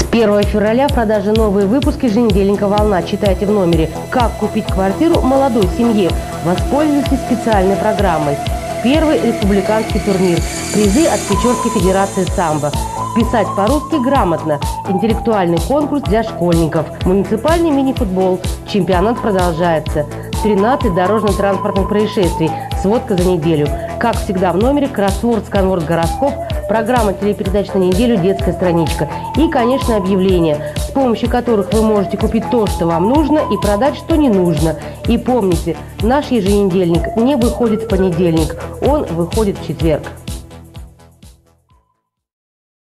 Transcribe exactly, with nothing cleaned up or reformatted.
первого февраля в продаже новые выпуски еженедельника «Волна». Читайте в номере «Как купить квартиру молодой семье». Воспользуйтесь специальной программой. Первый республиканский турнир. Призы от Печорской федерации самбо. Писать по-русски грамотно. Интеллектуальный конкурс для школьников. Муниципальный мини-футбол. Чемпионат продолжается. тринадцать дорожно-транспортных происшествий. Сводка за неделю. Как всегда в номере кроссворд, сканворд, гороскоп. Программа телепередач на неделю, детская страничка. И, конечно, объявления, с помощью которых вы можете купить то, что вам нужно, и продать, что не нужно. И помните, наш еженедельник не выходит в понедельник, он выходит в четверг.